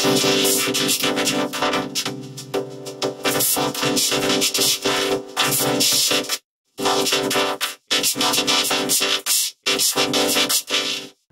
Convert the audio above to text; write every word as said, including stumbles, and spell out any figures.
With a four point seven inch display, iPhone six. Mountain Rock, it's not an iPhone six, it's Windows X P.